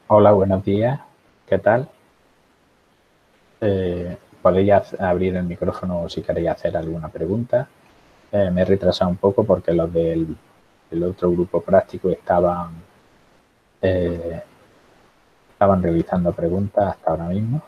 Hola, buenos días. ¿Qué tal? Podéis abrir el micrófono si queréis hacer alguna pregunta. Me he retrasado un poco porque los del otro grupo práctico eh, estaban realizando preguntas hasta ahora mismo.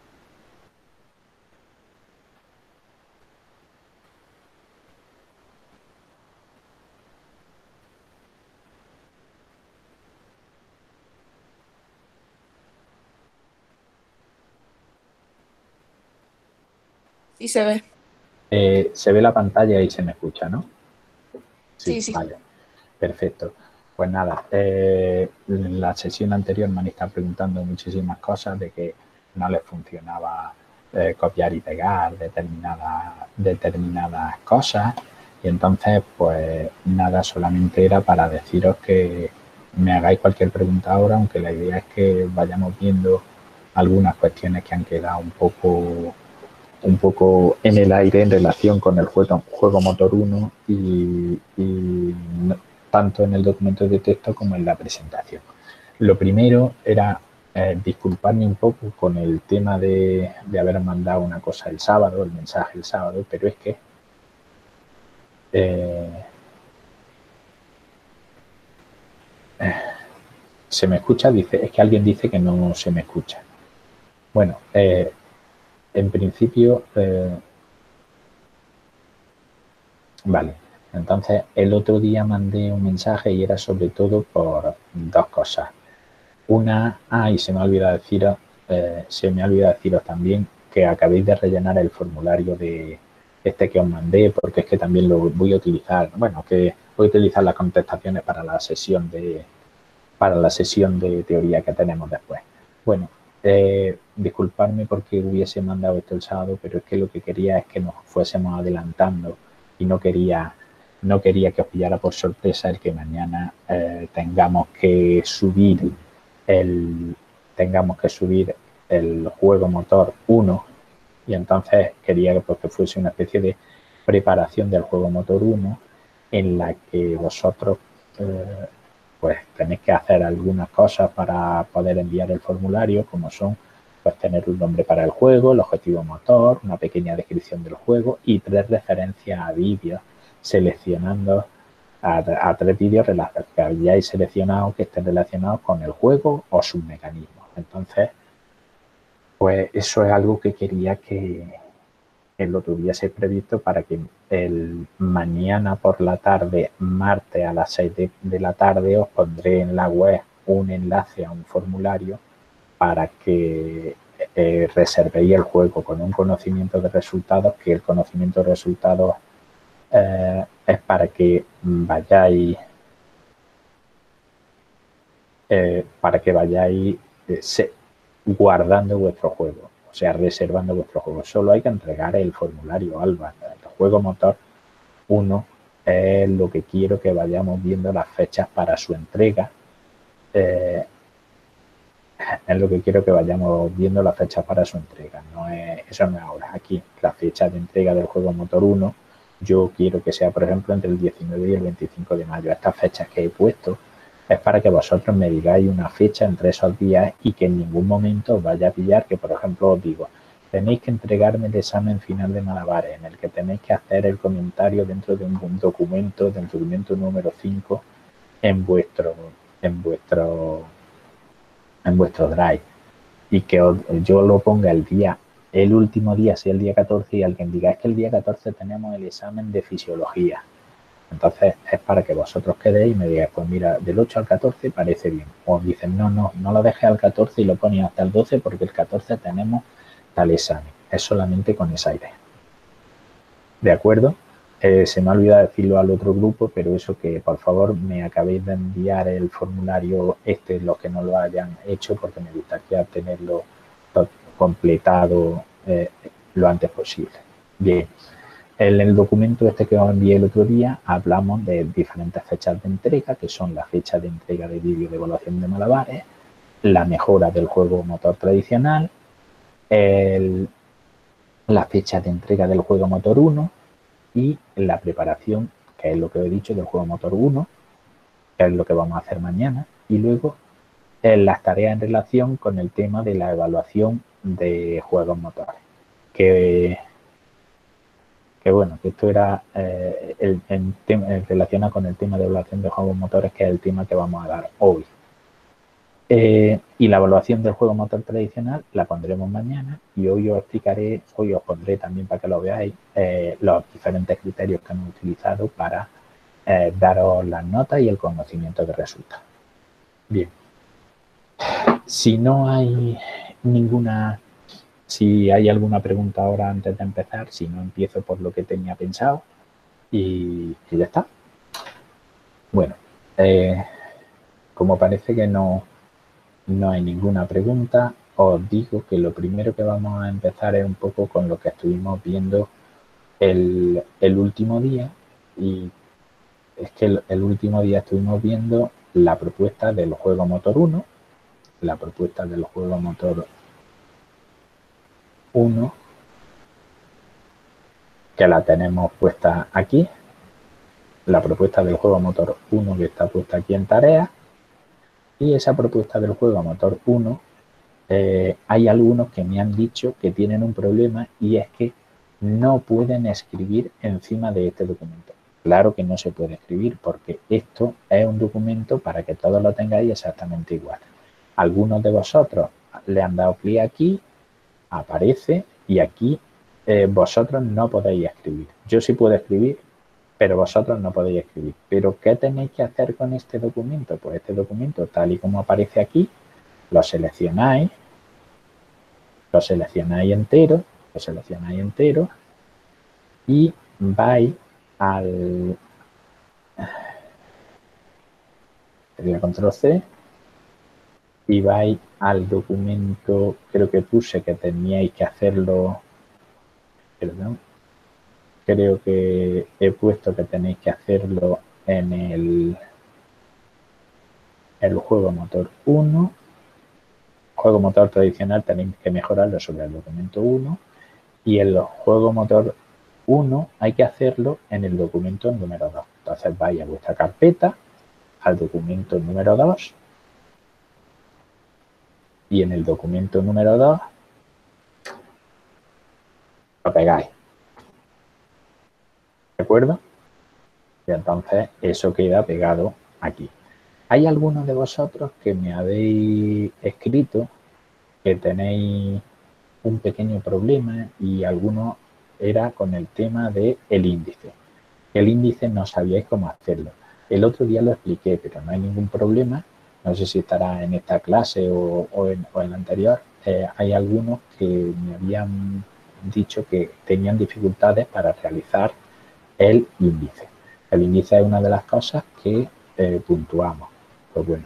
Sí se ve. Se ve la pantalla y se me escucha, ¿no? Sí, Sí, sí. vale. Perfecto. Pues nada, en la sesión anterior me han estado preguntando muchísimas cosas de que no les funcionaba copiar y pegar determinadas cosas. Y entonces, pues nada, solamente era para deciros que me hagáis cualquier pregunta ahora, aunque la idea es que vayamos viendo algunas cuestiones que han quedado un poco en el aire en relación con el juego motor 1 y tanto en el documento de texto como en la presentación. Lo primero era disculparme un poco con el tema de haber mandado una cosa el sábado, el mensaje el sábado, pero es que eh, se me escucha, dice, es que alguien dice que no se me escucha. Bueno, en principio, vale. Entonces, el otro día mandé un mensaje y era sobre todo por dos cosas. Una, y se me ha olvidado deciros también que acabéis de rellenar el formulario de este que os mandé, porque es que también lo voy a utilizar, bueno, que voy a utilizar las contestaciones para la sesión de teoría que tenemos después. Bueno, disculpadme porque hubiese mandado esto el sábado, pero es que lo que quería es que nos fuésemos adelantando y no quería que os pillara por sorpresa el que mañana el, tengamos que subir el juego motor 1 y entonces quería pues, que fuese una especie de preparación del juego motor 1 en la que vosotros pues tenéis que hacer algunas cosas para poder enviar el formulario, como son pues tener un nombre para el juego, el objetivo motor, una pequeña descripción del juego y 3 referencias a vídeos seleccionando a 3 vídeos que hayáis seleccionado que estén relacionados con el juego o sus mecanismos. Entonces, pues eso es algo que quería que lo tuviese previsto para que el mañana por la tarde, martes a las 6 de la tarde, os pondré en la web un enlace a un formulario para que reservéis el juego con un conocimiento de resultados, que el conocimiento de resultados es para que vayáis guardando vuestro juego, o sea, reservando vuestro juego. Solo hay que entregar el formulario Alba. El juego motor 1 es lo que quiero que vayamos viendo las fechas para su entrega. Eh, es lo que quiero que vayamos viendo las fechas para su entrega. Eso no es ahora. Aquí, la fecha de entrega del juego motor 1, yo quiero que sea, por ejemplo, entre el 19 y el 25 de mayo. Estas fechas que he puesto es para que vosotros me digáis una fecha entre esos días y que en ningún momento os vaya a pillar que, por ejemplo, os digo, tenéis que entregarme el examen final de malabares, en el que tenéis que hacer el comentario dentro de un documento, del documento número 5, en vuestro, en vuestro, en vuestro drive y que yo lo ponga el último día, si el día 14, y alguien diga, es que el día 14 tenemos el examen de fisiología. Entonces es para que vosotros quedéis y me digáis, pues mira, del 8 al 14 parece bien. O dicen, no lo dejes al 14 y lo pones hasta el 12 porque el 14 tenemos tal examen. Es solamente con esa idea. ¿De acuerdo? Se me ha olvidado decirlo al otro grupo, pero eso que por favor me acabéis de enviar el formulario los que no lo hayan hecho, porque me gustaría tenerlo completado lo antes posible. Bien, en el documento que os envié el otro día hablamos de diferentes fechas de entrega, que son la fecha de entrega de vídeo de evaluación de malabares, la mejora del juego motor tradicional, el, la fecha de entrega del juego motor 1, y la preparación, que es lo que he dicho del juego motor 1, que es lo que vamos a hacer mañana, y luego las tareas en relación con el tema de la evaluación de juegos motores. Que bueno, que esto era relacionado con el tema de evaluación de juegos motores, que es el tema que vamos a dar hoy. Y la evaluación del juego motor tradicional la pondremos mañana, y hoy os pondré también para que lo veáis los diferentes criterios que hemos utilizado para daros las notas y el conocimiento que resulta. Bien. Si no hay si hay alguna pregunta ahora antes de empezar, si no, empiezo por lo que tenía pensado y ya está. Bueno, como parece que no hay ninguna pregunta, os digo que lo primero que vamos a empezar es un poco con lo que estuvimos viendo el último día, y es que el último día estuvimos viendo la propuesta del juego motor 1, la propuesta del juego motor 1, que la tenemos puesta aquí, la propuesta del juego motor 1 que está puesta aquí en tareas, y esa propuesta del juego motor 1, hay algunos que me han dicho que tienen un problema, y es que no pueden escribir encima de este documento. Claro que no se puede escribir, porque esto es un documento para que todos lo tengáis exactamente igual. Algunos de vosotros le han dado clic aquí, aparece, y aquí vosotros no podéis escribir. Yo sí puedo escribir, pero vosotros no podéis escribir. ¿Pero qué tenéis que hacer con este documento? Pues este documento, tal y como aparece aquí, lo seleccionáis entero, y vais al... Sería control C, y vais al documento, creo que puse que teníais que hacerlo, perdón, creo que he puesto que tenéis que hacerlo en el juego motor 1, juego motor tradicional tenéis que mejorarlo sobre el documento 1, y el juego motor 1 hay que hacerlo en el documento número 2. Entonces vais a vuestra carpeta, al documento número 2, y en el documento número 2 lo pegáis. ¿De acuerdo? Y entonces eso queda pegado aquí. Hay algunos de vosotros que me habéis escrito que tenéis un pequeño problema, y algunos era con el tema del índice. El índice no sabíais cómo hacerlo. El otro día lo expliqué, pero no hay ningún problema. No sé si estará en esta clase o en la anterior. Hay algunos que me habían dicho que tenían dificultades para realizar el índice. El índice es una de las cosas que puntuamos. Pues bueno,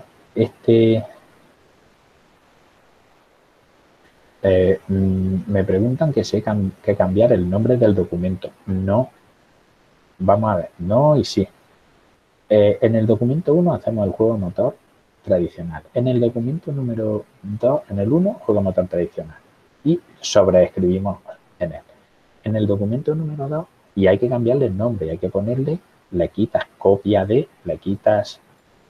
me preguntan que si hay que cambiar el nombre del documento. No. Vamos a ver, no y sí. En el documento 1 hacemos el juego motor tradicional. En el documento número 2, en el 1, juego motor tradicional. Y sobreescribimos en él. En el documento número 2, y hay que cambiarle el nombre, hay que ponerle, le quitas copia de, le quitas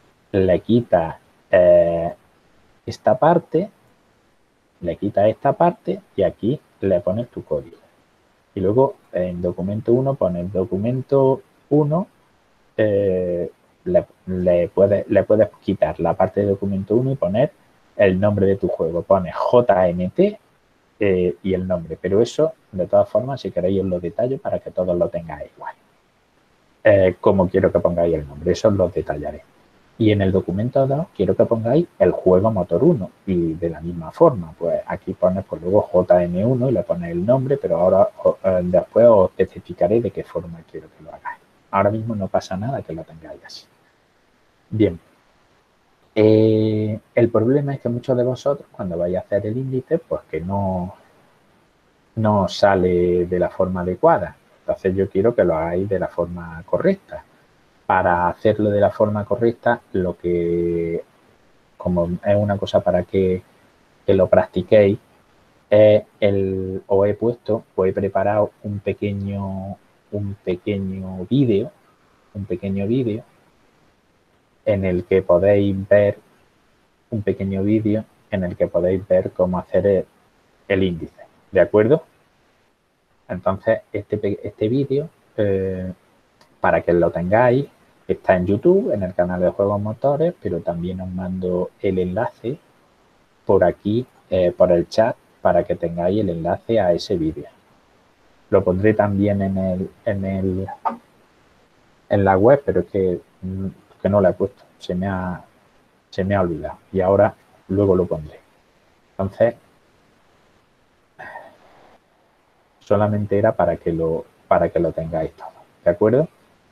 esta parte, le quitas esta parte, y aquí le pones tu código. Y luego en documento 1 pones documento 1, le puedes quitar la parte de documento 1 y poner el nombre de tu juego. Pones JMT y el nombre. Pero eso, de todas formas, si queréis os lo detallo para que todos lo tengáis igual. Como quiero que pongáis el nombre, eso os lo detallaré. Y en el documento 2 quiero que pongáis el juego motor 1, y de la misma forma, pues aquí pones pues luego JM1 y le pones el nombre, pero ahora después os especificaré de qué forma quiero que lo hagáis. Ahora mismo no pasa nada que lo tengáis así. Bien. El problema es que muchos de vosotros, cuando vais a hacer el índice, pues que no sale de la forma adecuada. Entonces yo quiero que lo hagáis de la forma correcta. Para hacerlo de la forma correcta, lo que, como es una cosa para que lo practiquéis, os he preparado un pequeño vídeo, en el que podéis ver un pequeño vídeo en el que podéis ver cómo hacer el índice, ¿de acuerdo? Entonces, este vídeo, para que lo tengáis, está en YouTube, en el canal de Juegos Motores, pero también os mando el enlace por aquí, por el chat, para que tengáis el enlace a ese vídeo. Lo pondré también en la web, pero es que no lo he puesto, se me ha olvidado y ahora luego lo pondré. Entonces, solamente era para que lo tengáis todo, ¿de acuerdo?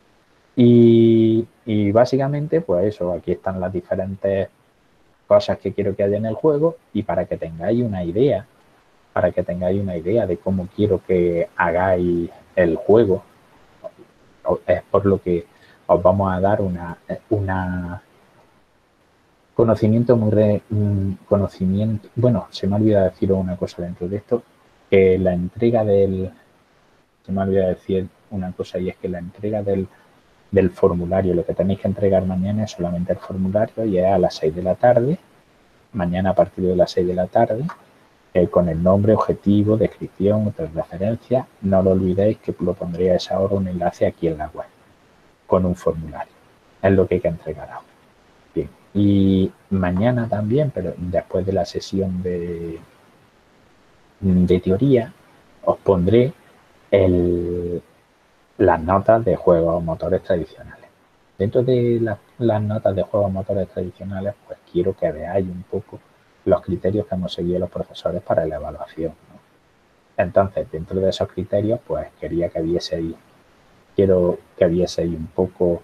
Y básicamente, pues eso, aquí están las diferentes cosas que quiero que haya en el juego y para que tengáis una idea, de cómo quiero que hagáis el juego, es por lo que os vamos a dar una conocimiento conocimiento, bueno, se me ha olvidado decir una cosa dentro de esto, que la entrega se me ha olvidado decir una cosa y es que la entrega del formulario, lo que tenéis que entregar mañana es solamente el formulario y es a las 6 de la tarde, mañana a partir de las 6 de la tarde, con el nombre, objetivo, descripción, otras referencias. No lo olvidéis que lo pondré a esa hora un enlace aquí en la web con un formulario. Es lo que hay que entregar ahora. Bien. Y mañana también, pero después de la sesión de teoría, os pondré las notas de juegos motores tradicionales. Dentro de las notas de juegos motores tradicionales, pues quiero que veáis un poco los criterios que hemos seguido los profesores para la evaluación, ¿no? Entonces, dentro de esos criterios, pues quiero que vieseis un poco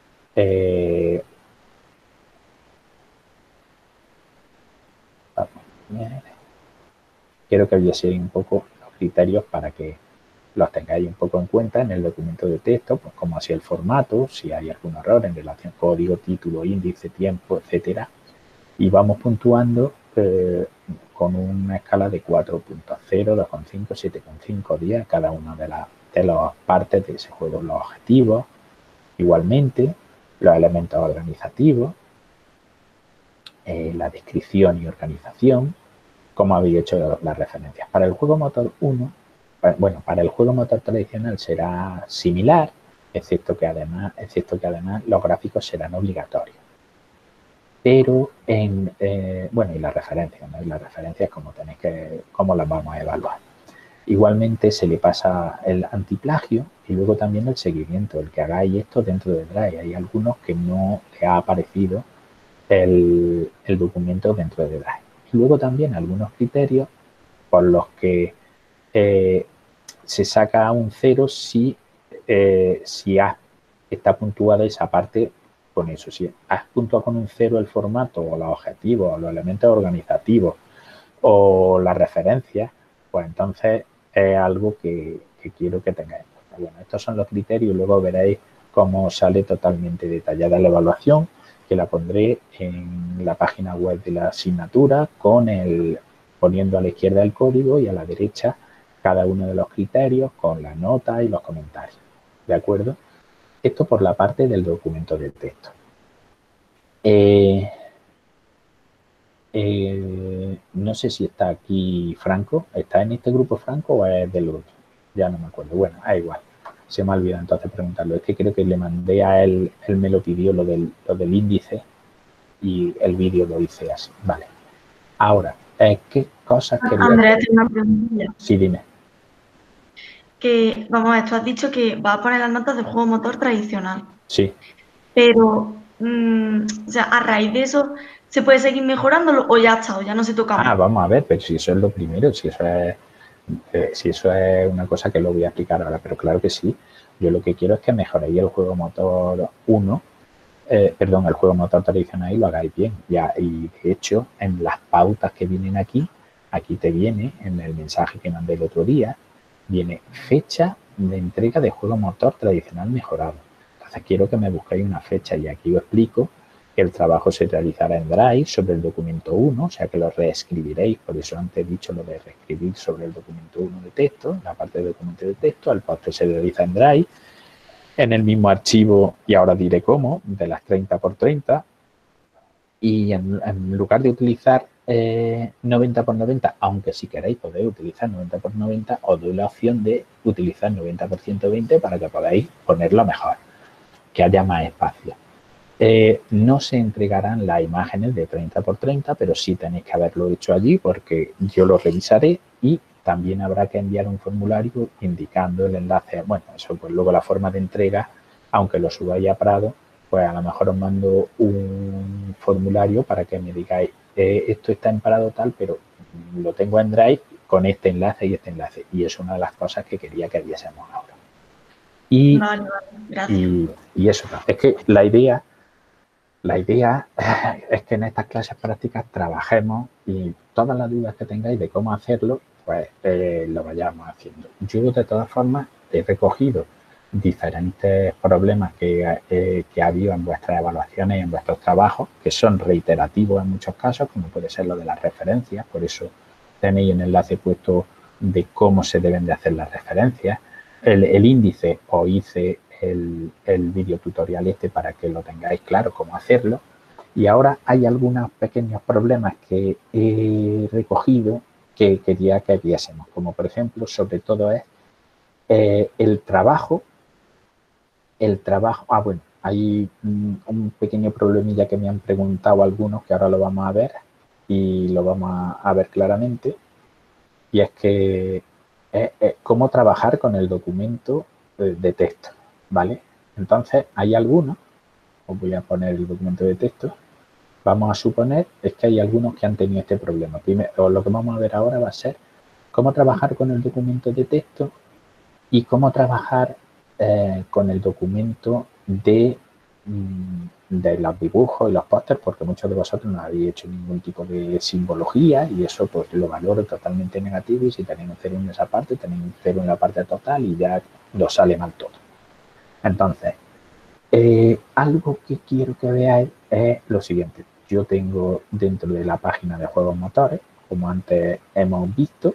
quiero que vieseis un poco los criterios para que los tengáis un poco en cuenta en el documento de texto, pues como así el formato, si hay algún error en relación código, título, índice, tiempo, etcétera. Y vamos puntuando con una escala de 4.0, 2.5, 7.5, 10, cada una de las partes de ese juego. Los objetivos, igualmente, los elementos organizativos, la descripción y organización, como habéis hecho las referencias. Para el juego motor 1, bueno, para el juego motor tradicional será similar, excepto que además los gráficos serán obligatorios. Pero bueno, y las referencias, ¿no? Y las referencias cómo las vamos a evaluar. Igualmente se le pasa el antiplagio y luego también el seguimiento, el que hagáis esto dentro de Drive. Hay algunos que no les ha aparecido el documento dentro de Drive. Y luego también algunos criterios por los que se saca un 0 si está puntuada esa parte con eso. Si has puntuado con un 0 el formato o los objetivos o los elementos organizativos o las referencias, pues entonces es algo que quiero que tengáis en cuenta. Bueno, estos son los criterios y luego veréis cómo sale totalmente detallada la evaluación, que la pondré en la página web de la asignatura poniendo a la izquierda el código y a la derecha cada uno de los criterios con la nota y los comentarios. ¿De acuerdo? Esto por la parte del documento de texto. No sé si está aquí Franco. ¿Está en este grupo Franco o es del otro? Ya no me acuerdo. Bueno, es igual. Se me ha olvidado entonces preguntarlo. Es que creo que le mandé a él me lo pidió lo del índice y el vídeo lo hice así. Vale. Ahora, ¿qué cosas quería? Andrea, tengo una pregunta. Sí, dime. Que, vamos a ver, tú has dicho que vas a poner las notas del juego motor tradicional. Sí. Pero, o sea, a raíz de eso, ¿se puede seguir mejorándolo o ya está, o ya no se toca más? Vamos a ver, pero si eso es lo primero, si eso es una cosa que lo voy a explicar ahora, pero claro que sí. Yo lo que quiero es que mejoréis el juego motor 1, el juego motor tradicional y lo hagáis bien. Y de hecho, en las pautas que vienen aquí te viene, en el mensaje que mandé el otro día, viene fecha de entrega de juego motor tradicional mejorado. Entonces quiero que me busquéis una fecha y aquí os explico que el trabajo se realizará en Drive sobre el documento 1, o sea que lo reescribiréis, por eso antes he dicho lo de reescribir sobre el documento 1 de texto, la parte del documento de texto, el postre se realiza en Drive, en el mismo archivo, y ahora diré cómo, de las 30 por 30, Y en lugar de utilizar 90 por 90, aunque si queréis podéis utilizar 90 por 90, os doy la opción de utilizar 90 por 120 para que podáis ponerlo mejor, que haya más espacio. No se entregarán las imágenes de 30 por 30, pero sí tenéis que haberlo hecho allí porque yo lo revisaré y también habrá que enviar un formulario indicando el enlace. Bueno, eso pues luego la forma de entrega, aunque lo subáis a Prado, pues a lo mejor os mando un formulario para que me digáis esto está en Prado tal, pero lo tengo en Drive con este enlace y este enlace. Y es una de las cosas que quería que viésemos ahora. Y, Vale, gracias. y eso, es que la idea es que en estas clases prácticas trabajemos y todas las dudas que tengáis de cómo hacerlo, pues lo vayamos haciendo. Yo, de todas formas, he recogido diferentes problemas que ha habido en vuestras evaluaciones y en vuestros trabajos, que son reiterativos en muchos casos, como puede ser lo de las referencias. Por eso tenéis un enlace puesto de cómo se deben de hacer las referencias. El índice, os hice el vídeo tutorial para que lo tengáis claro cómo hacerlo. Y ahora hay algunos pequeños problemas que he recogido que quería que viésemos, como por ejemplo, sobre todo es el trabajo. Bueno, hay un pequeño problemilla que me han preguntado algunos, que ahora lo vamos a ver y lo vamos a ver claramente, y es que cómo trabajar con el documento de texto, ¿vale? Entonces, hay algunos, os voy a poner el documento de texto, vamos a suponer es que hay algunos que han tenido este problema. Primero, lo que vamos a ver ahora va a ser cómo trabajar con el documento de texto y cómo trabajar con el documento de los dibujos y los pósters, porque muchos de vosotros no habéis hecho ningún tipo de simbología y eso pues lo valoro totalmente negativo, y si tenéis un cero en esa parte, tenéis un cero en la parte total y ya lo sale mal todo. Entonces, algo que quiero que veáis es lo siguiente. Yo tengo dentro de la página de juegos motores, como antes hemos visto,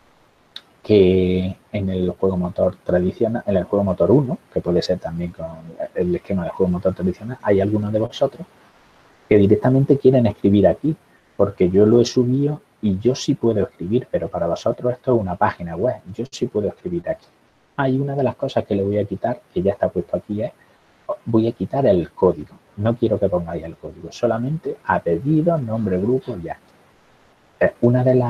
que en el juego motor tradicional, en el juego motor 1, que puede ser también con el esquema del juego motor tradicional, hay algunos de vosotros que directamente quieren escribir aquí, porque yo lo he subido y yo sí puedo escribir, pero para vosotros esto es una página web, yo sí puedo escribir aquí. Hay una de las cosas que le voy a quitar, que ya está puesto aquí, es voy a quitar el código. No quiero que pongáis el código, solamente apellido, nombre, grupo, ya. Una de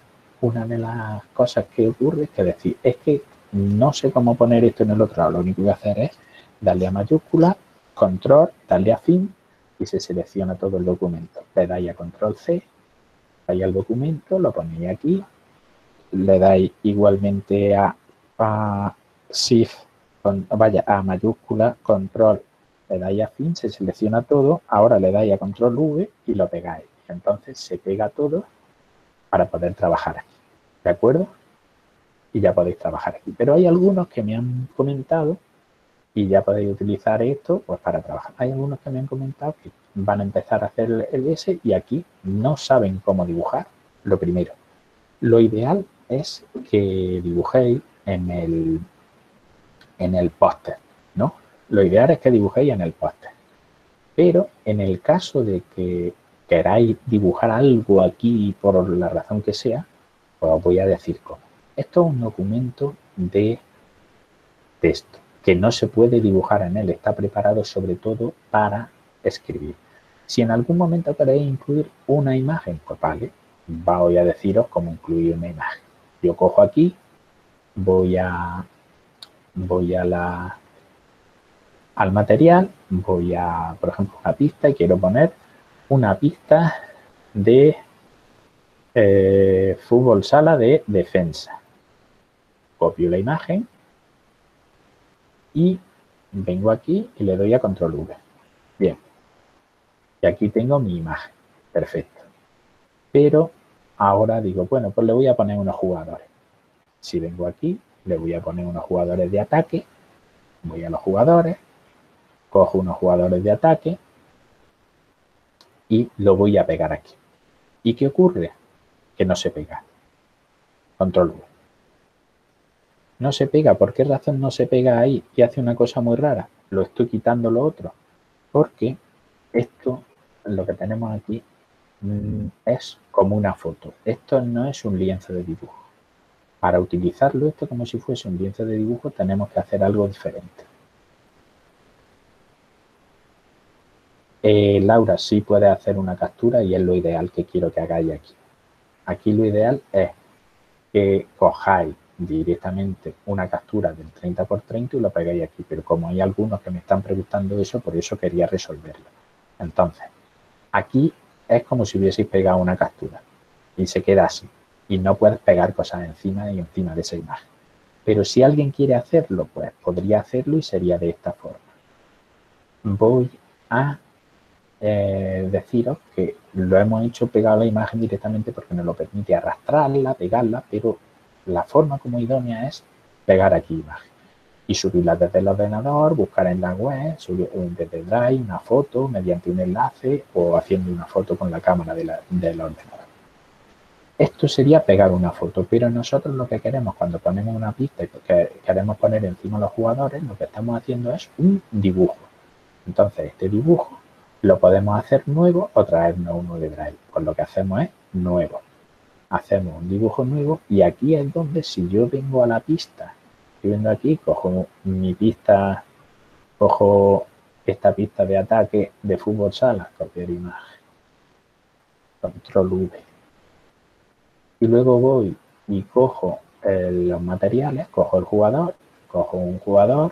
las cosas que ocurre es que decir, es que no sé cómo poner esto en el otro lado. Lo único que voy a hacer es darle a mayúscula, control, darle a fin y se selecciona todo el documento. Le dais a control C, dais al documento, lo ponéis aquí, le dais igualmente a shift, a mayúscula, control, le dais a fin, se selecciona todo, ahora le dais a control V y lo pegáis. Entonces se pega todo para poder trabajar aquí, ¿de acuerdo? Y ya podéis trabajar aquí. Pero hay algunos que me han comentado y ya podéis utilizar esto pues para trabajar. Hay algunos que me han comentado que van a empezar a hacer el S y aquí no saben cómo dibujar. Lo primero, lo ideal es que dibujéis en el póster, ¿no? Lo ideal es que dibujéis en el póster. Pero en el caso de que queráis dibujar algo aquí por la razón que sea, pues os voy a decir cómo. Esto es un documento de texto que no se puede dibujar en él, está preparado sobre todo para escribir. Si en algún momento queréis incluir una imagen, pues vale, voy a deciros cómo incluir una imagen. Yo cojo aquí, voy al material, voy a, por ejemplo, una pista y quiero poner una pista de fútbol sala de defensa. Copio la imagen y vengo aquí y le doy a control V. Bien. Y aquí tengo mi imagen. Perfecto. Pero ahora digo, bueno, pues le voy a poner unos jugadores. Si vengo aquí, le voy a poner unos jugadores de ataque. Voy a los jugadores, cojo unos jugadores de ataque y lo voy a pegar aquí. ¿Y qué ocurre? Que no se pega. Control V. No se pega. ¿Por qué razón no se pega ahí? Y hace una cosa muy rara. Lo estoy quitando lo otro. Porque esto lo que tenemos aquí es como una foto. Esto no es un lienzo de dibujo. Para utilizarlo esto como si fuese un lienzo de dibujo tenemos que hacer algo diferente. Laura sí puede hacer una captura y es lo ideal que quiero que hagáis aquí. Aquí lo ideal es que cojáis directamente una captura del 30×30 y lo pegáis aquí, pero como hay algunos que me están preguntando eso, por eso quería resolverlo. Entonces, aquí es como si hubieseis pegado una captura y se queda así y no puedes pegar cosas encima y encima de esa imagen. Pero si alguien quiere hacerlo, pues podría hacerlo y sería de esta forma. Voy a deciros que lo hemos hecho pegado a la imagen directamente porque nos lo permite arrastrarla, pegarla, pero la forma como idónea es pegar aquí imagen y subirla desde el ordenador, buscar en la web, subir desde Drive una foto mediante un enlace o haciendo una foto con la cámara del ordenador. Esto sería pegar una foto, pero nosotros lo que queremos cuando ponemos una pista y queremos poner encima a los jugadores, lo que estamos haciendo es un dibujo. Entonces, este dibujo lo podemos hacer nuevo o traernos uno de Drive. Pues lo que hacemos es nuevo. Hacemos un dibujo nuevo y aquí es donde si yo vengo a la pista, estoy viendo aquí, cojo mi pista, cojo esta pista de ataque de fútbol sala, copiar imagen, control V. Y luego voy y cojo los materiales, cojo el jugador, cojo un jugador,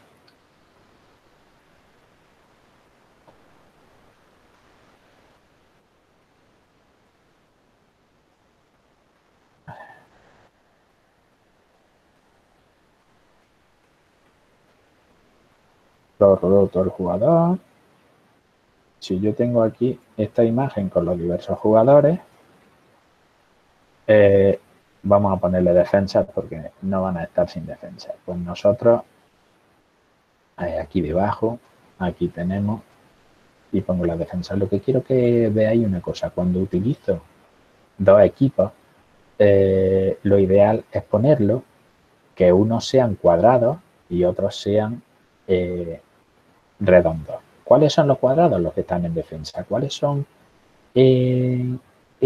lo rodeo todo el jugador. Si yo tengo aquí esta imagen con los diversos jugadores, vamos a ponerle defensas porque no van a estar sin defensa. Pues nosotros, aquí debajo, aquí tenemos, y pongo la defensa. Lo que quiero que veáis una cosa, cuando utilizo dos equipos, lo ideal es ponerlo que unos sean cuadrados y otros sean redondos. ¿Cuáles son los cuadrados? Los que están en defensa. ¿Cuáles son en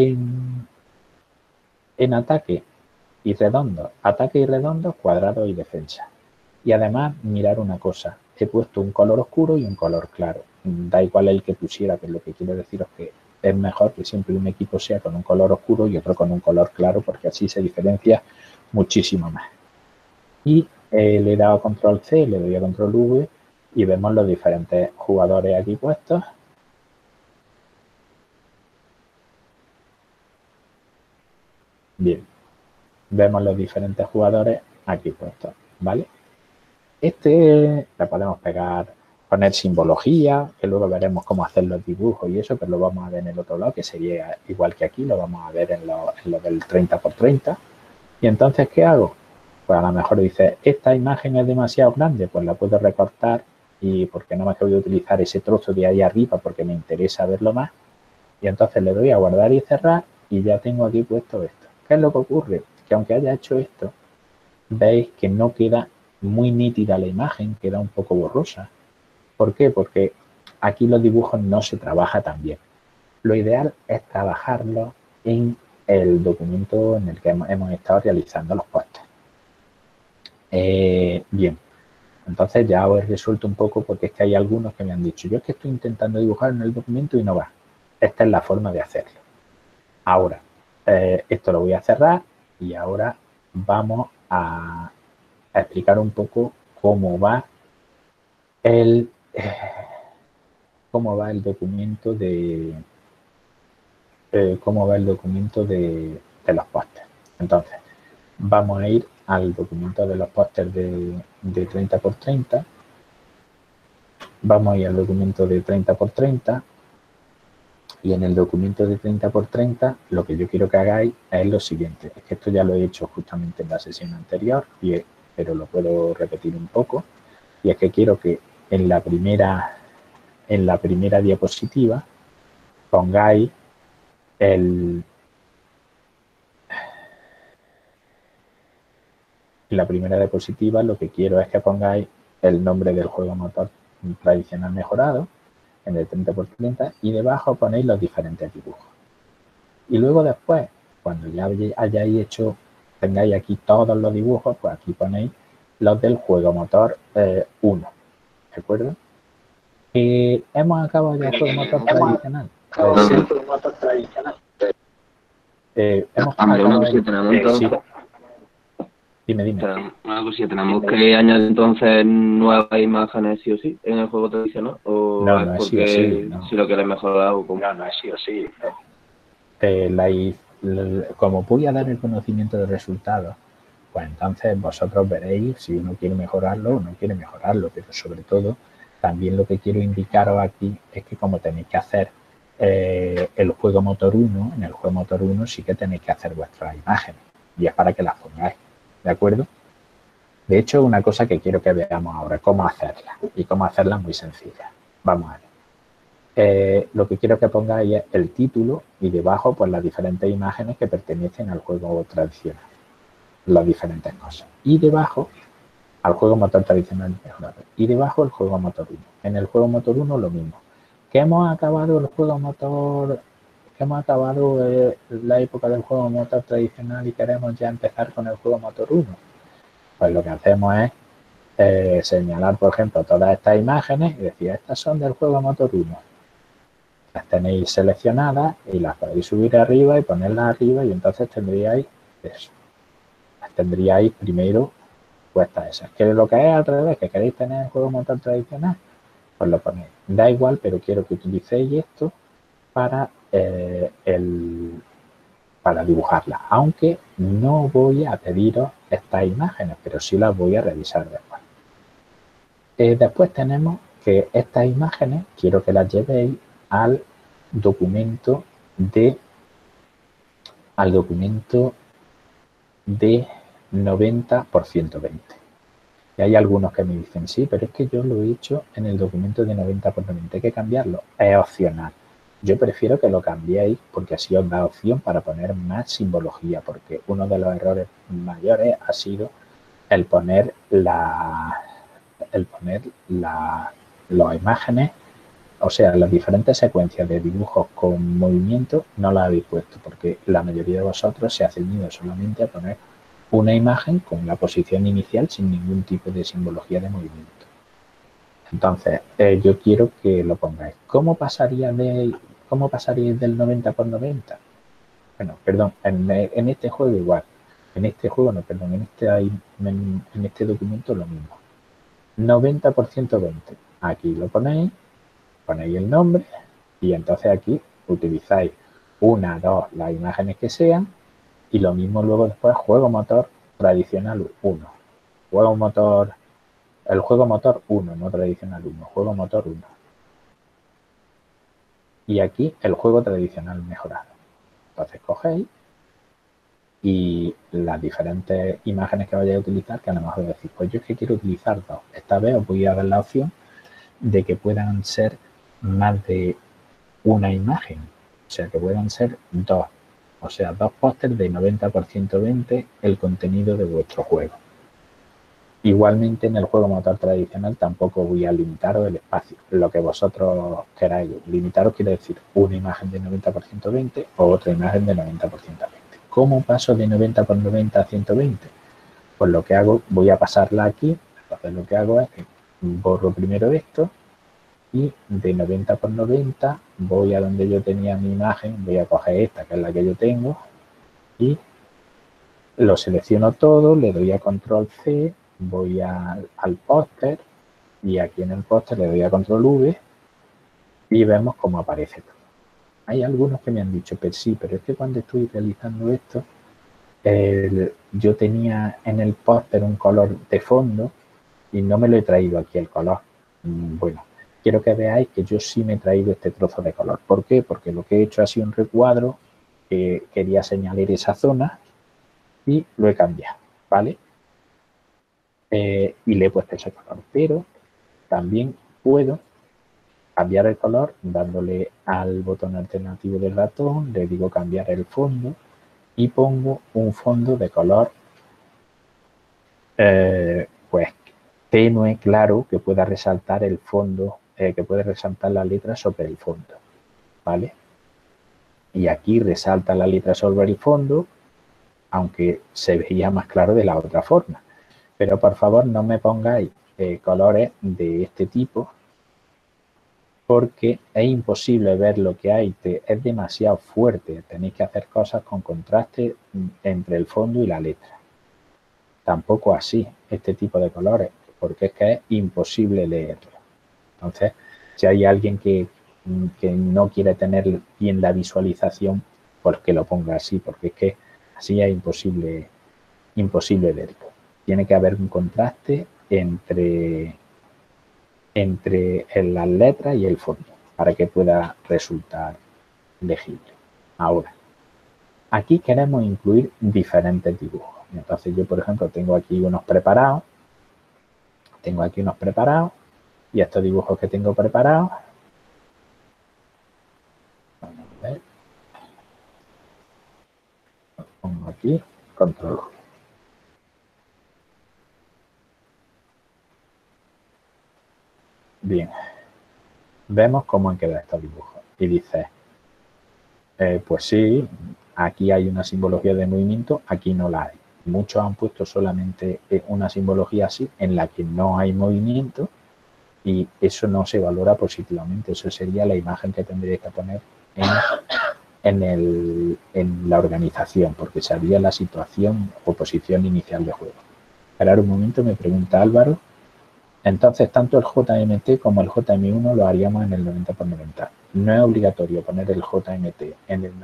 ataque y redondos? Ataque y redondos, cuadrados y defensa. Y además, mirar una cosa. He puesto un color oscuro y un color claro. Da igual el que pusiera, pero lo que quiero deciros es que es mejor que siempre un equipo sea con un color oscuro y otro con un color claro, porque así se diferencia muchísimo más. Y le he dado a control C, le doy a control V y vemos los diferentes jugadores aquí puestos. Bien, vemos los diferentes jugadores aquí puestos, ¿vale? Le podemos pegar, poner simbología, que luego veremos cómo hacer los dibujos y eso, pero lo vamos a ver en el otro lado, que sería igual que aquí, lo vamos a ver en lo del 30×30. Y entonces, ¿qué hago? Pues a lo mejor dice, esta imagen es demasiado grande, pues la puedo recortar y porque no me voy a utilizar ese trozo de ahí arriba porque me interesa verlo más. Y entonces le doy a guardar y cerrar y ya tengo aquí puesto esto. ¿Qué es lo que ocurre? Que aunque haya hecho esto, veis que no queda muy nítida la imagen, queda un poco borrosa. ¿Por qué? Porque aquí los dibujos no se trabaja tan bien. Lo ideal es trabajarlo en el documento en el que hemos estado realizando los pósters. Bien, entonces ya os he resuelto un poco porque es que hay algunos que me han dicho, yo es que estoy intentando dibujar en el documento y no va. Esta es la forma de hacerlo. Ahora, esto lo voy a cerrar y ahora vamos a explicar un poco cómo va el documento de los pósters. Entonces, vamos a ir al documento de los pósters de 30×30. Vamos a ir al documento de 30×30 y en el documento de 30×30 lo que yo quiero que hagáis es lo siguiente. Es que esto ya lo he hecho justamente en la sesión anterior, pero lo puedo repetir un poco. Y es que quiero que en la primera diapositiva pongáis en la primera diapositiva lo que quiero es que pongáis el nombre del juego motor tradicional mejorado. en el 30x30 y debajo ponéis los diferentes dibujos. Y luego después, cuando ya hayáis hecho, tengáis aquí todos los dibujos, pues aquí ponéis los del juego motor 1, ¿de acuerdo? Hemos acabado ya el juego motor tradicional. Hemos acabado sí. Dime. Una cosilla, ¿tenemos que añadir entonces nuevas imágenes sí o sí en el juego tradicional? ¿O no es es sí porque o sí, no. si lo quieres mejorar o cómo? No es sí o sí. Como voy a dar el conocimiento de resultados, pues entonces vosotros veréis si uno quiere mejorarlo o no quiere mejorarlo, pero sobre todo también lo que quiero indicaros aquí es que como tenéis que hacer el juego motor 1, en el juego motor 1 sí que tenéis que hacer vuestras imágenes y es para que las pongáis, ¿de acuerdo? De hecho, una cosa que quiero que veamos ahora, cómo hacerla y cómo hacerla muy sencilla. Vamos a ver. Lo que quiero que pongáis es el título y debajo pues las diferentes imágenes que pertenecen al juego tradicional, las diferentes cosas. Y debajo, al juego motor tradicional mejorado. Y debajo el juego motor 1. En el juego motor 1 lo mismo. Que hemos acabado el juego motor, que hemos acabado la época del juego motor tradicional y queremos ya empezar con el juego motor 1. Pues lo que hacemos es señalar, por ejemplo, todas estas imágenes y decir, estas son del juego motor 1. Las tenéis seleccionadas y las podéis subir arriba y ponerlas arriba y entonces tendríais eso. Las tendríais primero puestas esas. Que lo que es al revés, que queréis tener el juego motor tradicional, pues lo ponéis. Da igual, pero quiero que utilicéis esto para, para dibujarla. Aunque no voy a pediros estas imágenes, pero sí las voy a revisar después. Después tenemos que estas imágenes quiero que las llevéis al documento de 90 por 120. Y hay algunos que me dicen, sí, pero es que yo lo he hecho en el documento de 90 por 90, hay que cambiarlo, es opcional. Yo prefiero que lo cambiéis porque así os da opción para poner más simbología, porque uno de los errores mayores ha sido el poner las imágenes, o sea, las diferentes secuencias de dibujos con movimiento no las habéis puesto, porque la mayoría de vosotros se ha ceñido solamente a poner una imagen con la posición inicial sin ningún tipo de simbología de movimiento. Entonces, yo quiero que lo pongáis. ¿Cómo pasaríais del 90 por 90? Bueno, perdón, en este juego igual. En este juego no, perdón, en este documento lo mismo. 90 por 120. Aquí lo ponéis el nombre y entonces aquí utilizáis una, dos, las imágenes que sean y lo mismo luego después juego motor tradicional 1. El juego motor 1, no tradicional 1, juego motor 1. Y aquí el juego tradicional mejorado. Entonces cogéis y las diferentes imágenes que vayáis a utilizar, que a lo mejor decís, pues yo es que quiero utilizar dos. Esta vez os voy a dar la opción de que puedan ser más de una imagen, o sea, que puedan ser dos, o sea, dos pósters de 90 por 120 el contenido de vuestro juego. Igualmente en el juego motor tradicional tampoco voy a limitaros el espacio, lo que vosotros queráis. Limitaros quiere decir una imagen de 90 por 120 o otra imagen de 90 por 120. ¿Cómo paso de 90 por 90 a 120? Pues lo que hago, voy a pasarla aquí, entonces lo que hago es que borro primero esto y de 90 por 90 voy a donde yo tenía mi imagen, voy a coger esta que es la que yo tengo y lo selecciono todo, le doy a control C, voy al póster y aquí en el póster le doy a control V y vemos cómo aparece todo. Hay algunos que me han dicho, pero sí, pero es que cuando estoy realizando esto, yo tenía en el póster un color de fondo y no me lo he traído aquí el color. Bueno, quiero que veáis que yo sí me he traído este trozo de color. ¿Por qué? Porque lo que he hecho ha sido un recuadro que quería señalar esa zona y lo he cambiado, ¿vale? Y le he puesto ese color, pero también puedo cambiar el color dándole al botón alternativo del ratón, le digo cambiar el fondo y pongo un fondo de color pues tenue, claro, que pueda resaltar el fondo que puede resaltar la letra sobre el fondo, ¿vale? Y aquí resalta la letra sobre el fondo, aunque se veía más claro de la otra forma. Pero por favor no me pongáis colores de este tipo, porque es imposible ver lo que hay, es demasiado fuerte. Tenéis que hacer cosas con contraste entre el fondo y la letra. Tampoco así, este tipo de colores, porque es que es imposible leerlo. Entonces, si hay alguien que no quiere tener bien la visualización, pues que lo ponga así, porque es que así es imposible verlo. Tiene que haber un contraste entre las letras y el fondo para que pueda resultar legible. Ahora, aquí queremos incluir diferentes dibujos. Entonces yo, por ejemplo, tengo aquí unos preparados. Y estos dibujos que tengo preparados, vamos a ver, los pongo aquí, control. Bien, vemos cómo han quedado estos dibujos. Y dice, pues sí, aquí hay una simbología de movimiento, aquí no la hay. Muchos han puesto solamente una simbología así, en la que no hay movimiento, y eso no se valora positivamente. Eso sería la imagen que tendríais que poner en la organización, porque sabría la situación o posición inicial de juego. Esperar un momento, me pregunta Álvaro. Entonces, tanto el JMT como el JM1 lo haríamos en el 90×90. No es obligatorio poner el JMT en el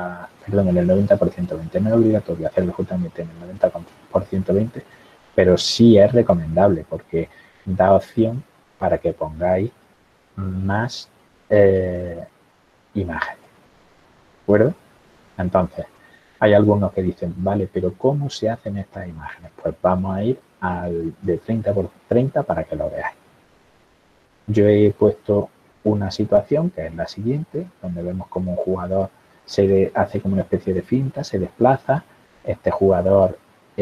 90%20. No es obligatorio hacer el JMT en el 90%20, pero sí es recomendable porque da opción para que pongáis más imágenes. ¿De acuerdo? Entonces, hay algunos que dicen, vale, pero ¿cómo se hacen estas imágenes? Pues vamos a ir al de 30×30 para que lo veáis. Yo he puesto una situación que es la siguiente, donde vemos como un jugador se hace como una especie de finta, se desplaza. Este jugador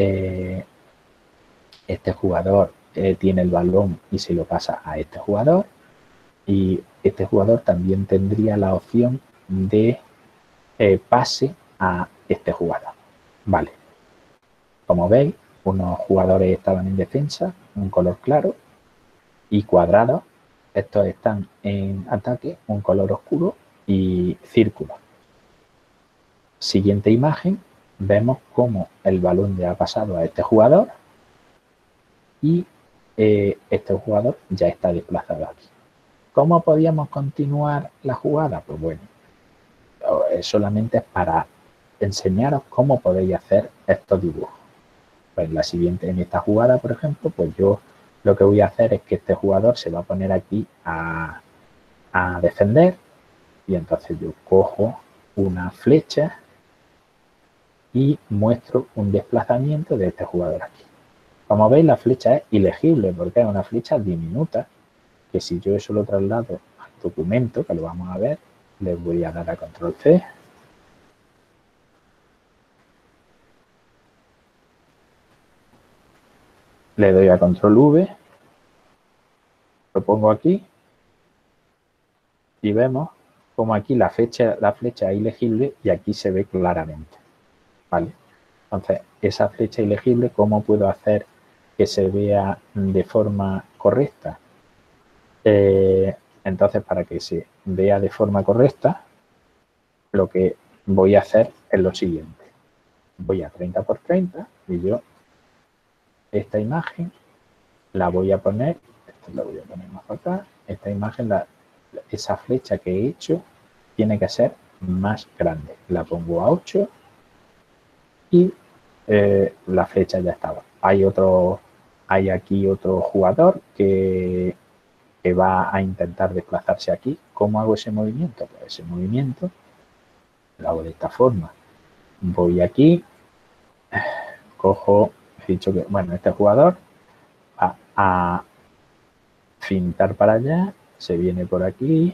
tiene el balón y se lo pasa a este jugador. Y este jugador también tendría la opción de pase a este jugador. Vale. Como veis, unos jugadores estaban en defensa, un color claro, y cuadrados. Estos están en ataque, un color oscuro, y círculo. Siguiente imagen, vemos cómo el balón le ha pasado a este jugador y este jugador ya está desplazado aquí. ¿Cómo podíamos continuar la jugada? Pues bueno, solamente es para enseñaros cómo podéis hacer estos dibujos. Pues en esta jugada, por ejemplo, pues yo lo que voy a hacer es que este jugador se va a poner aquí a defender, y entonces yo cojo una flecha y muestro un desplazamiento de este jugador aquí. Como veis, la flecha es ilegible porque es una flecha diminuta, que si yo eso lo traslado al documento, que lo vamos a ver, le voy a dar a control C. Le doy a control V, lo pongo aquí y vemos como aquí la flecha es ilegible y aquí se ve claramente. ¿Vale? Entonces, esa flecha ilegible, ¿cómo puedo hacer que se vea de forma correcta? Entonces, para que se vea de forma correcta, lo que voy a hacer es lo siguiente. Voy a 30×30 y yo esta imagen la voy a poner, esto la voy a poner más para acá, esta imagen, esa flecha que he hecho tiene que ser más grande. La pongo a 8 y la flecha ya estaba. Hay aquí otro jugador que va a intentar desplazarse aquí. ¿Cómo hago ese movimiento? Pues ese movimiento lo hago de esta forma. Voy aquí, cojo, he dicho que, bueno, este jugador va a fintar para allá, se viene por aquí,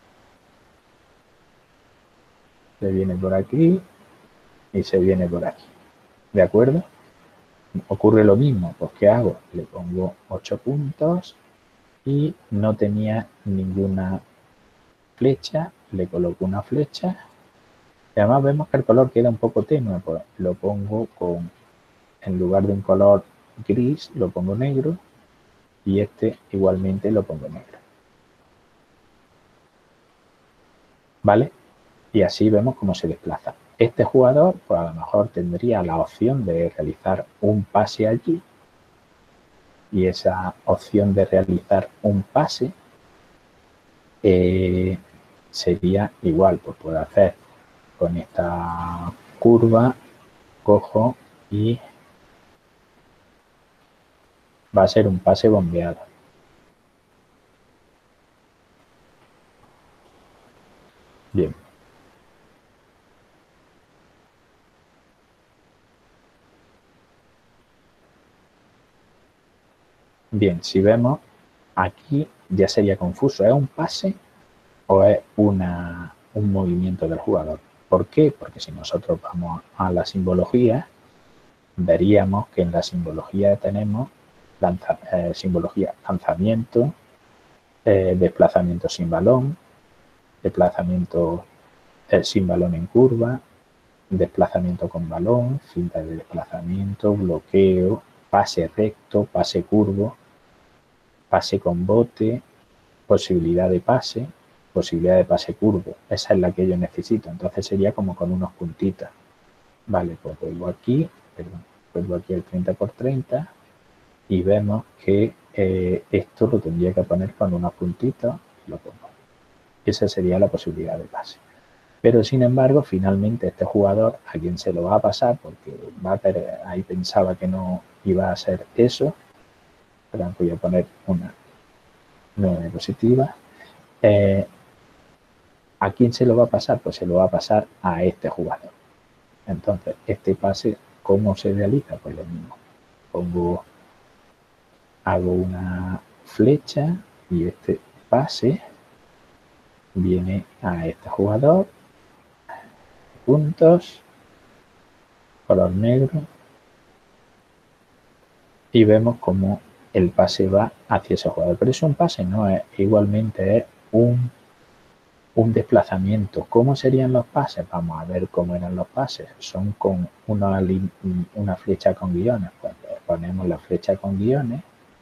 se viene por aquí y se viene por aquí. ¿De acuerdo? Ocurre lo mismo. Pues ¿qué hago? Le pongo 8 puntos y no tenía ninguna flecha, le coloco una flecha y además vemos que el color queda un poco tenue, pues lo pongo con, en lugar de un color gris, lo pongo negro y este igualmente lo pongo negro. ¿Vale? Y así vemos cómo se desplaza. Este jugador, pues a lo mejor tendría la opción de realizar un pase allí y esa opción de realizar un pase sería igual, pues puedo hacer con esta curva, cojo y va a ser un pase bombeado. Bien. Bien, si vemos, aquí ya sería confuso. ¿Es un pase o es un movimiento del jugador? ¿Por qué? Porque si nosotros vamos a la simbología, veríamos que en la simbología tenemos simbología lanzamiento, desplazamiento sin balón, desplazamiento sin balón en curva, desplazamiento con balón, finta de desplazamiento, bloqueo, pase recto, pase curvo, pase con bote, posibilidad de pase curvo. Esa es la que yo necesito. Entonces sería como con unos puntitos. Vale, pues vuelvo aquí, vuelvo aquí al 30×30 y vemos que esto lo tendría que poner con unos puntitos y lo pongo. Esa sería la posibilidad de pase. Pero sin embargo, finalmente este jugador a quien se lo va a pasar, porque ahí pensaba que no iba a ser eso, pero voy a poner una 9 positiva. ¿A quién se lo va a pasar? Pues se lo va a pasar a este jugador. Entonces, este pase, ¿cómo se realiza? Pues lo mismo. Hago una flecha y este pase viene a este jugador, puntos, color negro, y vemos cómo el pase va hacia ese jugador. Pero es un pase, no es, igualmente es un desplazamiento. ¿Cómo serían los pases? Vamos a ver cómo eran los pases. Son con una flecha con guiones. Pues ponemos la flecha con guiones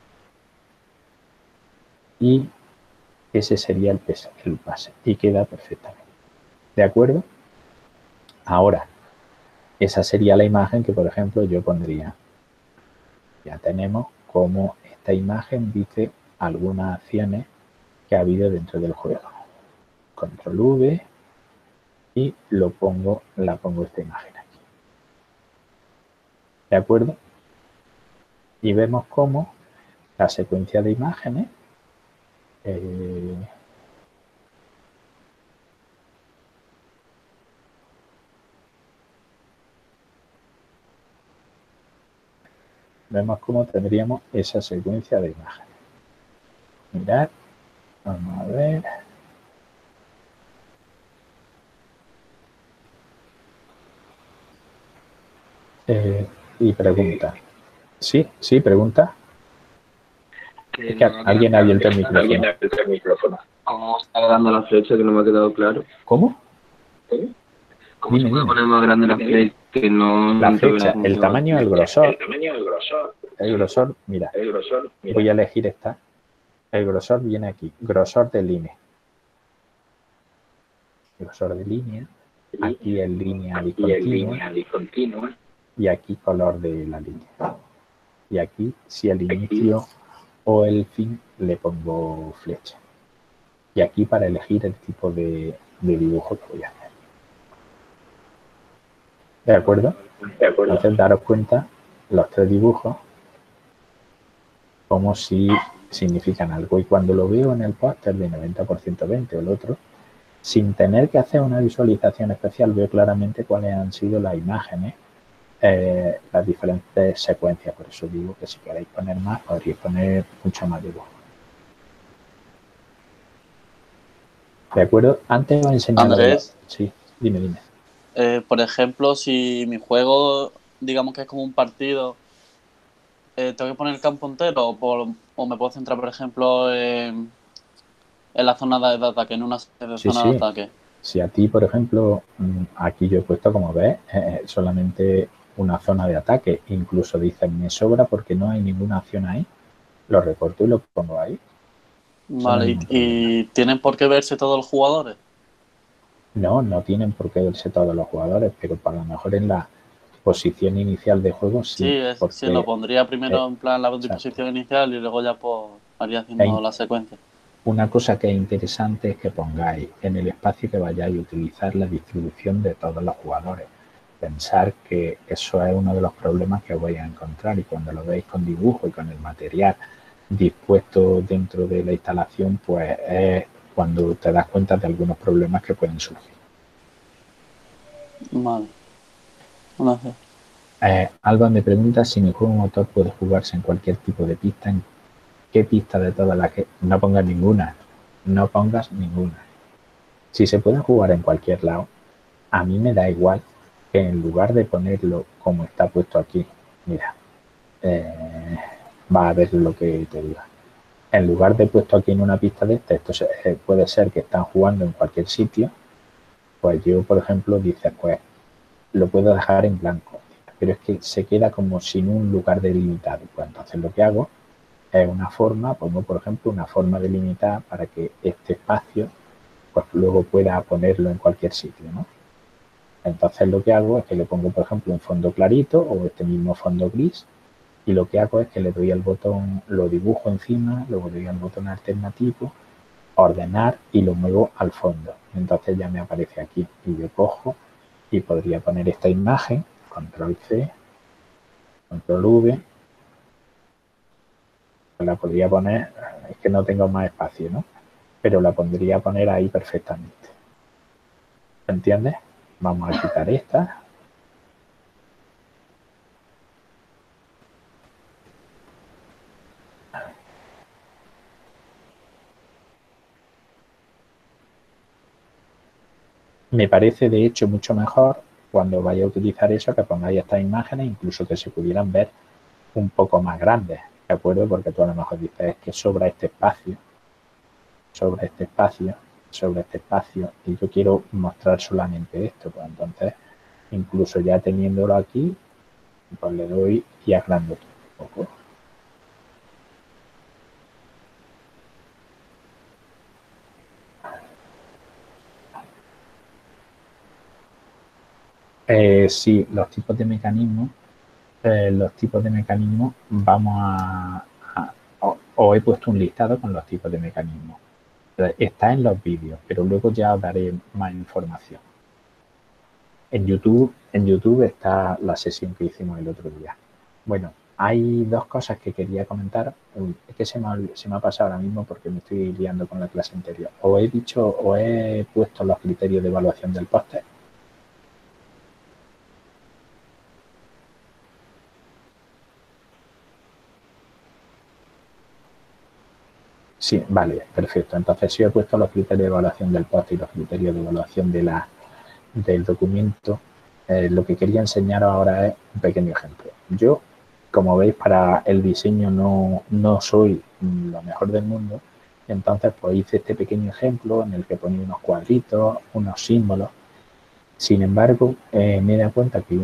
y ese sería el pase y queda perfectamente. ¿De acuerdo? Ahora, esa sería la imagen que, por ejemplo, yo pondría. Ya tenemos cómo esta imagen dice algunas acciones que ha habido dentro del juego. Control V y la pongo esta imagen aquí. ¿De acuerdo? Y vemos cómo la secuencia de imágenes vemos cómo tendríamos esa secuencia de imágenes. Mirad, vamos a ver. Y pregunta. Sí, pregunta. Es que alguien ha abierto el micrófono. ¿Cómo está dando la flecha que no me ha quedado claro? ¿Cómo? ¿Cómo se puede poner más grande la flecha que no? La flecha, el tamaño, el grosor. El grosor, mira. Voy a elegir esta. El grosor viene aquí. Grosor de línea. Grosor de línea. Aquí el lineal y continua. Y aquí color de la línea. Y aquí, si el inicio o el fin, le pongo flecha. Y aquí para elegir el tipo de dibujo que voy a hacer. ¿De acuerdo? Entonces, daros cuenta, los tres dibujos, como si significan algo. Y cuando lo veo en el póster de 90% 20 o el otro, sin tener que hacer una visualización especial, veo claramente cuáles han sido las imágenes, las diferentes secuencias. Por eso digo que si queréis poner más, podríais poner mucho más dibujo. ¿De acuerdo? Antes os he enseñado... Andrés. Sí, dime. Por ejemplo, si mi juego, digamos que es como un partido, ¿tengo que poner el campo entero o o me puedo centrar, por ejemplo, en la zona de ataque, en una zona Sí, de sí. ataque. Si a ti, por ejemplo, aquí yo he puesto, como ves, solamente una zona de ataque. Incluso dicen, me sobra porque no hay ninguna acción ahí. Lo recorto y lo pongo ahí. Eso no hay Vale, ningún problema. ¿y tienen por qué verse todos los jugadores? No, no tienen por qué verse todos los jugadores, pero para lo mejor en la posición inicial de juego sí, Sí, lo porque pondría primero en plan la exacto. disposición inicial y luego ya pues haría Hay haciendo la secuencia. una cosa que es interesante es que pongáis en el espacio que vayáis a utilizar la distribución de todos los jugadores. Pensar que eso es uno de los problemas que vais a encontrar y cuando lo veis con dibujo y con el material dispuesto dentro de la instalación, pues es cuando te das cuenta de algunos problemas que pueden surgir. Vale. Gracias. Alba me pregunta si mi juego motor puede jugarse en cualquier tipo de pista. ¿En qué pista de todas las que...? No pongas ninguna. No pongas ninguna. Si se puede jugar en cualquier lado, a mí me da igual que en lugar de ponerlo como está puesto aquí, mira, va a ver lo que te diga. En lugar de puesto aquí en una pista de esto puede ser que están jugando en cualquier sitio, pues yo, por ejemplo, dices, pues lo puedo dejar en blanco, pero es que se queda como sin un lugar delimitado. Pues entonces lo que hago es una forma, pongo por ejemplo una forma delimitada para que este espacio pues luego pueda ponerlo en cualquier sitio, ¿no? Entonces lo que hago es que le pongo por ejemplo un fondo clarito o este mismo fondo gris y lo que hago es que le doy al botón, lo dibujo encima, luego le doy al botón alternativo, ordenar y lo muevo al fondo. Entonces ya me aparece aquí y yo cojo y podría poner esta imagen, control C, control V, la podría poner, es que no tengo más espacio, ¿no? Pero la podría poner ahí perfectamente. ¿Entiendes? Vamos a quitar esta. Me parece de hecho mucho mejor cuando vaya a utilizar eso que pongáis estas imágenes, incluso que se pudieran ver un poco más grandes, ¿de acuerdo? Porque tú a lo mejor dices que sobra este espacio, sobre este espacio, sobre este espacio, y yo quiero mostrar solamente esto, pues entonces, incluso ya teniéndolo aquí, pues le doy y agrando un poco. Sí, los tipos de mecanismos, vamos os he puesto un listado con los tipos de mecanismos. Está en los vídeos, pero luego ya os daré más información. En YouTube está la sesión que hicimos el otro día. Bueno, hay dos cosas que quería comentar. Es que se me ha pasado ahora mismo porque me estoy liando con la clase anterior. Os he puesto los criterios de evaluación del póster. Sí, vale, perfecto. Entonces, si he puesto los criterios de evaluación del póster y los criterios de evaluación del documento, lo que quería enseñaros ahora es un pequeño ejemplo. Yo, como veis, para el diseño no soy lo mejor del mundo, entonces pues hice este pequeño ejemplo en el que ponía unos cuadritos, unos símbolos. Sin embargo, me he dado cuenta que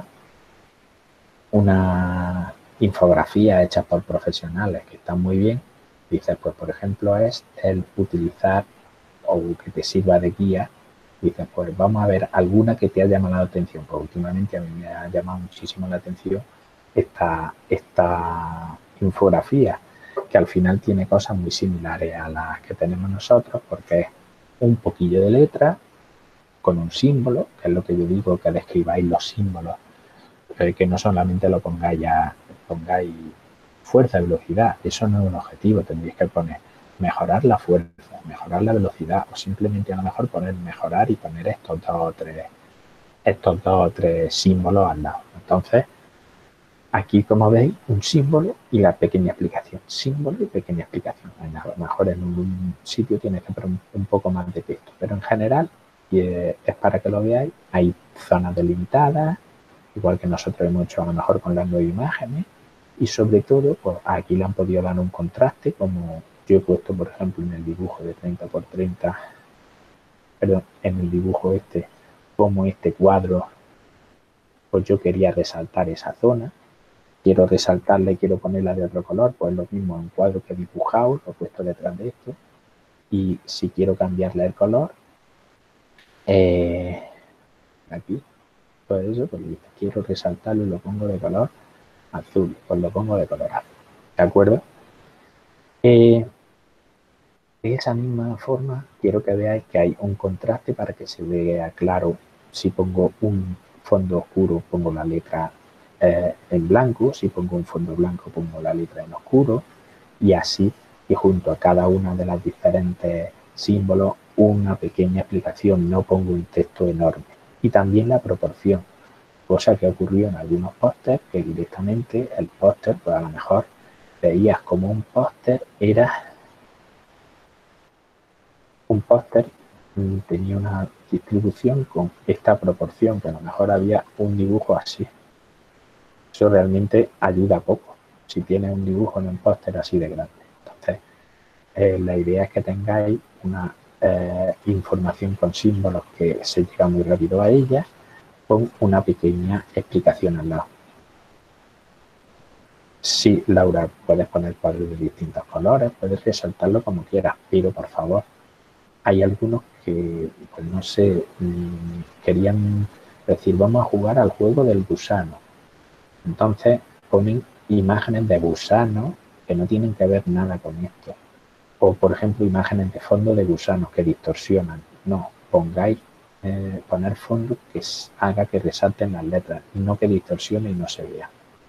una infografía hecha por profesionales que están muy bien, dices, pues por ejemplo es el utilizar o que te sirva de guía. Dices, pues vamos a ver alguna que te haya llamado la atención. Pues últimamente a mí me ha llamado muchísimo la atención esta infografía, que al final tiene cosas muy similares a las que tenemos nosotros, porque es un poquillo de letra con un símbolo, que es lo que yo digo, que describáis los símbolos, que no solamente lo pongáis fuerza y velocidad, eso no es un objetivo, tendréis que poner mejorar la fuerza, mejorar la velocidad o simplemente a lo mejor poner mejorar y poner estos dos o tres símbolos al lado. Entonces, aquí como veis, un símbolo y la pequeña explicación, símbolo y pequeña explicación. A lo mejor en un sitio tienes que poner un poco más de texto, pero en general, y es para que lo veáis, hay zonas delimitadas, igual que nosotros hemos hecho a lo mejor con las 9 imágenes, Y sobre todo, pues aquí le han podido dar un contraste, como yo he puesto, por ejemplo, en el dibujo de 30 por 30, perdón, en el dibujo este, como este cuadro, pues yo quería resaltar esa zona. Quiero resaltarla y quiero ponerla de otro color, pues lo mismo, un cuadro que he dibujado, lo he puesto detrás de esto. Y si quiero cambiarle el color, aquí, pues eso, pues quiero resaltarlo y lo pongo de color azul, pues lo pongo de color azul, ¿de acuerdo? De esa misma forma, quiero que veáis que hay un contraste para que se vea claro. Si pongo un fondo oscuro, pongo la letra en blanco, si pongo un fondo blanco, pongo la letra en oscuro, y así, y junto a cada una de las diferentes símbolos, una pequeña explicación, no pongo un texto enorme. Y también la proporción, cosa que ocurrió en algunos pósters, que directamente el póster, pues a lo mejor veías como un póster era un póster, tenía una distribución con esta proporción, que a lo mejor había un dibujo así. Eso realmente ayuda poco si tienes un dibujo en un póster así de grande. Entonces, la idea es que tengáis una información con símbolos que se llega muy rápido a ella, con una pequeña explicación al lado. Sí, Laura, puedes poner cuadros de distintos colores, puedes resaltarlo como quieras, pero por favor, hay algunos que, pues no sé, querían decir, vamos a jugar al juego del gusano. Entonces ponen imágenes de gusanos que no tienen que ver nada con esto. O, por ejemplo, imágenes de fondo de gusanos que distorsionan. No, pongáis, poner fondos que haga que resalten las letras, no que distorsione y no se vea.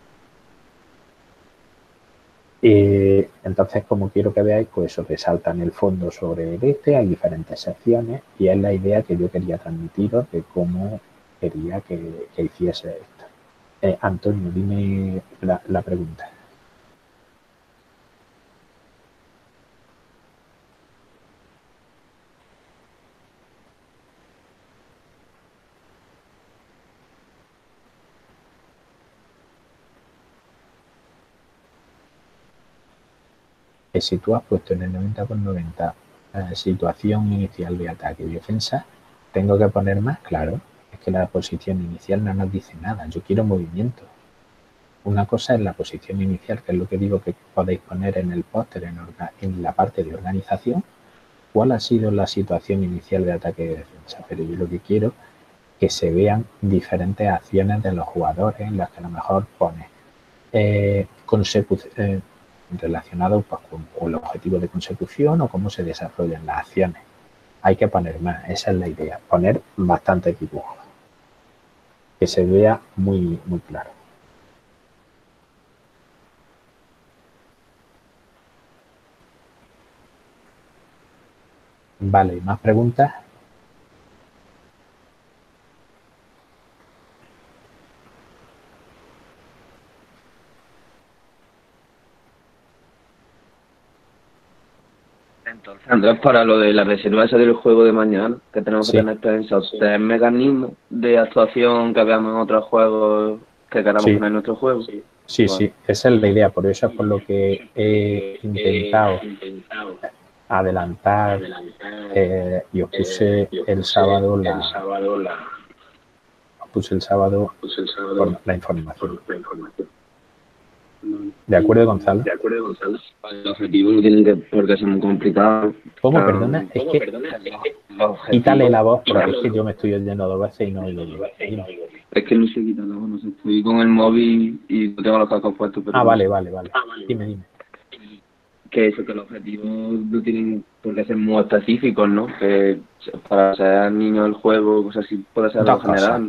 Entonces, como quiero que veáis, pues eso resalta en el fondo sobre el este, hay diferentes secciones y es la idea que yo quería transmitiros de cómo quería que hiciese esto. Antonio, dime la pregunta. Si tú has puesto en el 90 por 90 situación inicial de ataque y defensa, tengo que poner más, claro. Es que la posición inicial no nos dice nada. Yo quiero movimiento. Una cosa es la posición inicial, que es lo que digo que podéis poner en el póster, en la parte de organización. ¿Cuál ha sido la situación inicial de ataque y defensa? Pero yo lo que quiero es que se vean diferentes acciones de los jugadores en las que a lo mejor pone relacionado pues, con el objetivo de consecución o cómo se desarrollan las acciones. Hay que poner más, esa es la idea, poner bastantes dibujos, que se vea muy, muy claro. Vale, ¿más preguntas? Entonces, Andrés, para lo de la reserva esa del juego de mañana, que tenemos que tener pensados 3 mecanismos de actuación que veamos en otros juegos que queramos poner en nuestro juego. Sí, sí, esa es la idea, por eso es por lo que he intentado adelantar y os puse el sábado la información. ¿De acuerdo, Gonzalo? El objetivo no tiene por qué ser muy complicado. ¿Cómo? Perdona, es que quítale la voz, porque es que yo me estoy oyendo 2 veces y no oigo bien. Es que no se quita la voz, no sé, estoy con el móvil y no tengo los cascos puestos. Pero vale. Dime. Que eso, que los objetivos no tienen por qué ser muy específicos, ¿no? Que para ser niño del juego, cosas así, puede ser algo general.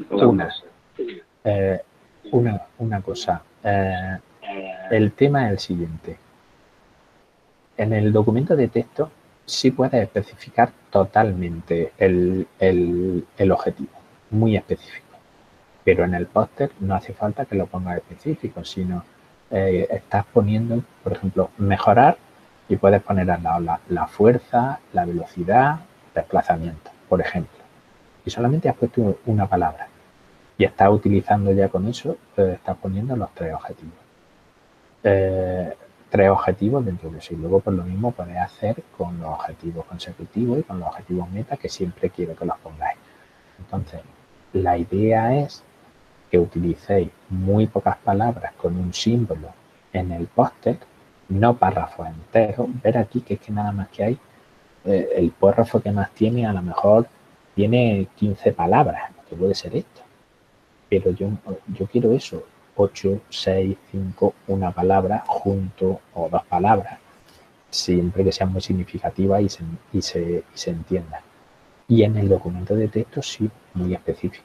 Una cosa. El tema es el siguiente. En el documento de texto sí puedes especificar totalmente el objetivo, muy específico. Pero en el póster no hace falta que lo pongas específico, sino estás poniendo, por ejemplo, mejorar y puedes poner al lado la fuerza, la velocidad, desplazamiento, por ejemplo. Y solamente has puesto una palabra y estás utilizando ya con eso, estás poniendo los 3 objetivos. 3 objetivos dentro de sí. Luego, por lo mismo, podéis hacer con los objetivos consecutivos y con los objetivos meta, que siempre quiero que los pongáis. Entonces, la idea es que utilicéis muy pocas palabras con un símbolo en el póster, no párrafos enteros. Ver aquí que es que nada más que hay, el párrafo que más tiene a lo mejor tiene 15 palabras, que puede ser esto. Pero yo quiero eso, 8, 6, 5, una palabra junto o 2 palabras, siempre que sean muy significativas y se entiendan. Y en el documento de texto sí, muy específico.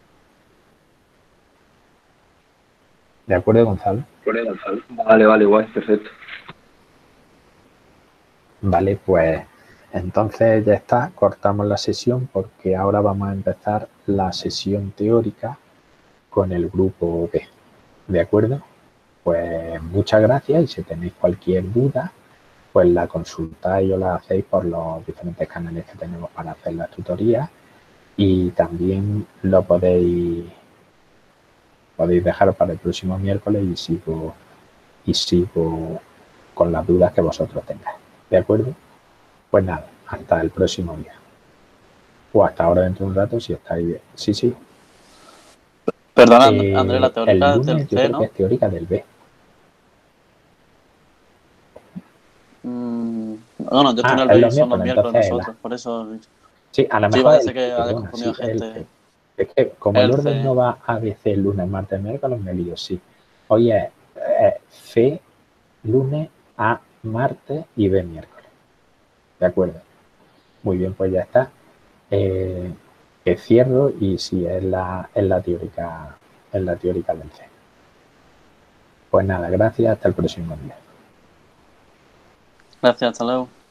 ¿De acuerdo, Gonzalo? Vale, guay, perfecto. Vale, pues entonces ya está, cortamos la sesión porque ahora vamos a empezar la sesión teórica con el grupo B. ¿De acuerdo? Pues muchas gracias y si tenéis cualquier duda, pues la consultáis o la hacéis por los diferentes canales que tenemos para hacer las tutorías y también lo podéis dejar para el próximo miércoles y sigo con las dudas que vosotros tengáis. ¿De acuerdo? Pues nada, hasta el próximo día. O hasta ahora dentro de un rato si estáis bien. Sí. Perdona, Andrés, la teórica el lunes del yo C, creo ¿no? que es teórica del B. Bueno, yo estoy en el es B lo y son mío, los pues miércoles entonces nosotros, por eso... sí, a lo Sí, mejor vaya a ser que haya perdona, confundido sí, el gente. C. Es que como el El orden C. no va a ABC lunes, martes, miércoles, me lío, sí. Hoy es C lunes, A martes y B miércoles. ¿De acuerdo? Muy bien, pues ya está. Que cierro y sí, es la teórica del C. Pues nada, gracias, hasta el próximo día. Gracias, hasta luego.